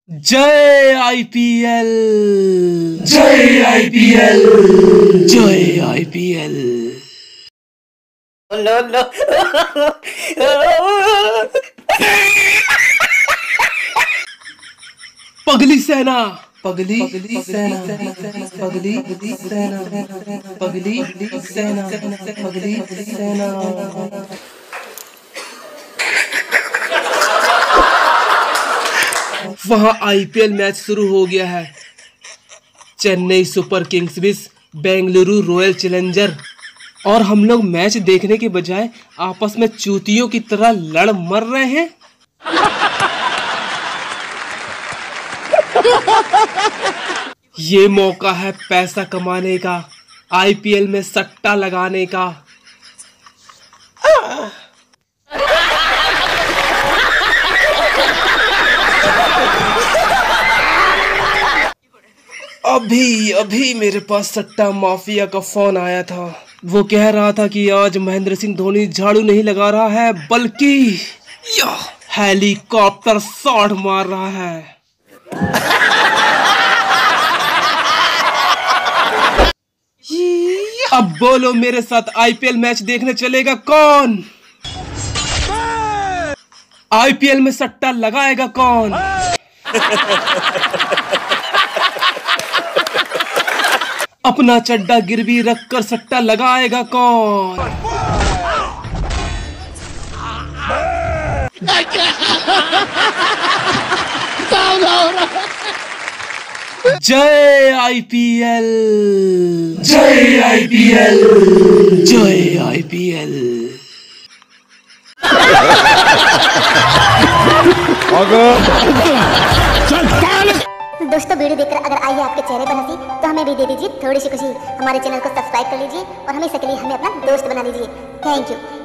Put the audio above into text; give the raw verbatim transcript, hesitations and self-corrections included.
जय आईपीएल, जय आईपीएल, जय आईपीएल। नो नो पगली सेना, पगली पगली सेना, पगली पगली सेना, पगली पगली सेना, पगली सेना। वहां आईपीएल मैच शुरू हो गया है। चेन्नई सुपर किंग्स विस बेंगलुरु रॉयल चैलेंजर, और हम लोग मैच देखने के बजाय आपस में चूतियों की तरह लड़ मर रहे हैं। ये मौका है पैसा कमाने का, आईपीएल में सट्टा लगाने का। अभी अभी मेरे पास सट्टा माफिया का फोन आया था। वो कह रहा था कि आज महेंद्र सिंह धोनी झाड़ू नहीं लगा रहा है, बल्कि हेलीकॉप्टर शॉट मार रहा है। अब बोलो मेरे साथ आईपीएल मैच देखने चलेगा कौन? आईपीएल में सट्टा लगाएगा कौन? अपना चड्डा गिरवी रखकर सट्टा लगाएगा कौन? जय आईपीएल, जय आईपीएल, जय आईपीएल। दोस्तों वीडियो देखकर अगर आई है आपके चेहरे पर हंसी तो हमें भी दे दीजिए थोड़ी सी खुशी। हमारे चैनल को सब्सक्राइब कर लीजिए और हमेशा के लिए हमें अपना दोस्त बना लीजिए। Thank you.